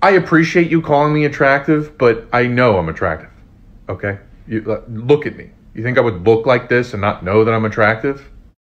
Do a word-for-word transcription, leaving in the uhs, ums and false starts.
I appreciate you calling me attractive, but I know I'm attractive. Okay? You, look at me. You think I would look like this and not know that I'm attractive?